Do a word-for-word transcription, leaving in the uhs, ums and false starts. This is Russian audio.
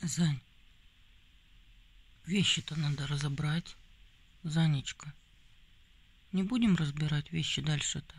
Зань, вещи-то надо разобрать. Занечка, не будем разбирать вещи дальше-то?